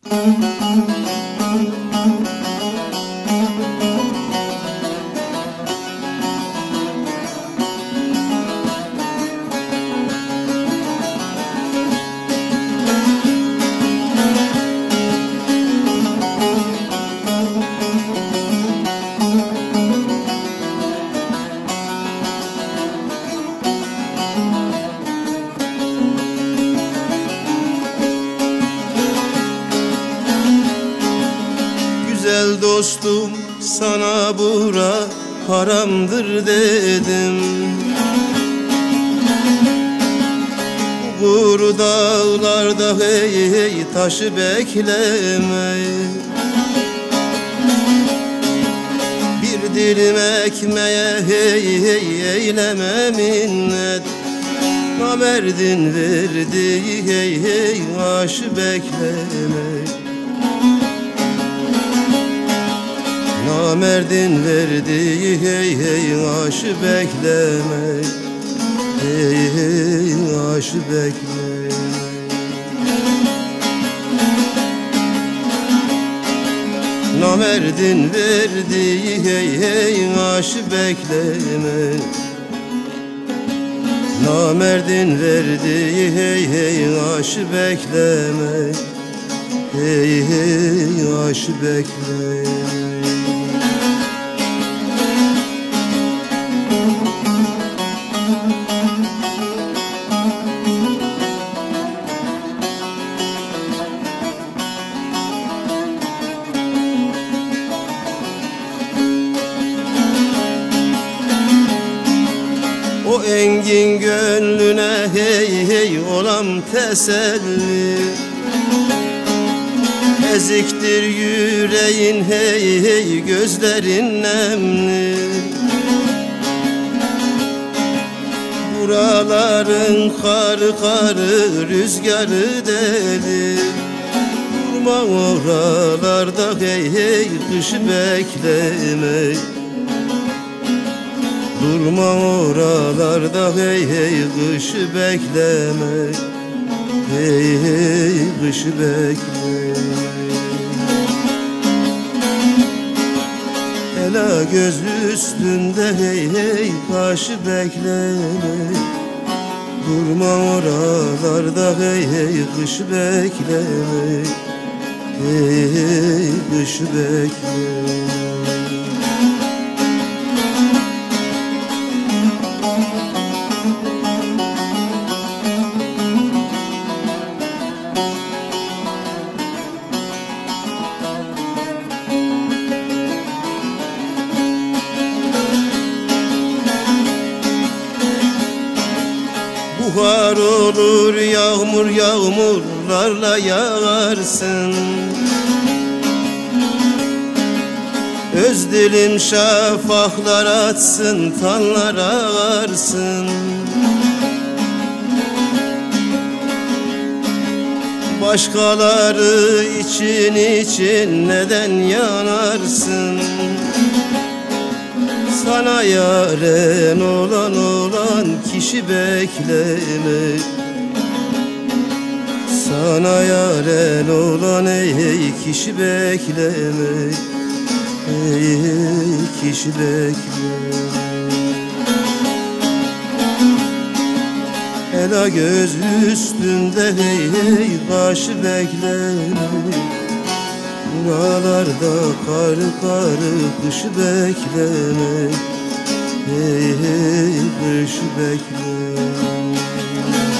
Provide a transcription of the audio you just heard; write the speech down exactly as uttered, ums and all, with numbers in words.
Güzel dostum, sana bura haramdır dedim. Bu dağlarda hey hey taşı bekleme. Bir dilim ekmeğe hey hey eyleme minnet. Namerdin verdiği hey hey aşı bekleme. Namerdin verdiği hey hey aşı bekleme. Hey hey aşı bekleme. Namerdin verdiği hey hey aşı bekleme. Namerdin verdiği hey hey aşı bekleme. Hey hey aşı bekleme. O engin gönlüne hey hey olam teselli. Eziktir yüreğin hey hey gözlerin nemli. Buraların karı karı rüzgarı deli. Durma oralarda hey hey kışı bekleme. Durma oralarda hey hey kışı bekleme. Hey hey kışı bekleme. Ela göz üstünde hey hey kaşı bekleme. Durma oralarda hey hey kışı bekleme. Hey hey kışı bekleme. Buhar olur yağmur yağmurlarla yağarsın. Öz dilim şafaklar atsın, tanlar ağarsın. Başkaları için için neden yanarsın? Sana yaren olan olan kişi bekleme. Sana yaren olan ey hey kişi bekleme. Ey hey kişi bekleme. Ela göz üstünde hey hey kaşı bekleme. Buralarda karı karı kışı bekleme. Hey hey kışı bekleme.